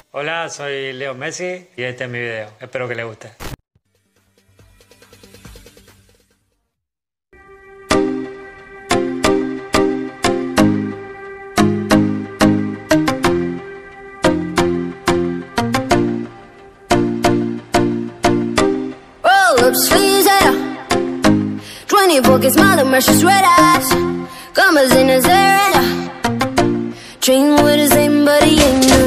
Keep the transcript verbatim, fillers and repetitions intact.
Hola, soy Leo Messi y este es mi video. Espero que les guste. Roll up sleeves and twenty-four K smile and precious red eyes. Commas in his hair and a dream with the same, but he ain't no